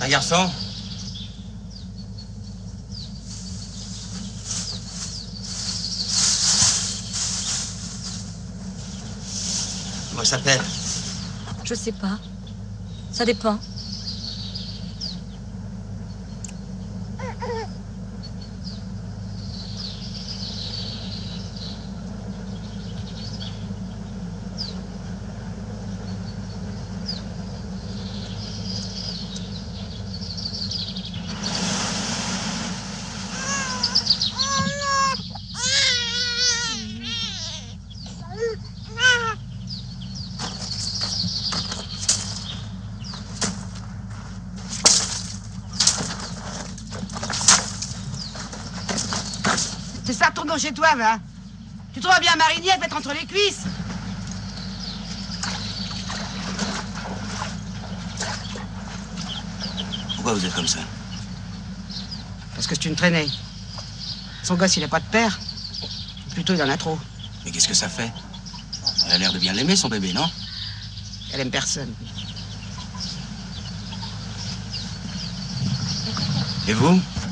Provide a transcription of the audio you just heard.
Un garçon? Comment il s'appelle? Je sais pas. Ça dépend. C'est ça, retourne chez toi, va. Tu trouves bien Marigny à te mettre entre les cuisses. Pourquoi vous êtes comme ça? Parce que c'est une traînée. Son gosse, il a pas de père. Plutôt, il en a trop. Mais qu'est-ce que ça fait? Elle a l'air de bien l'aimer, son bébé, non? Elle aime personne. Et vous?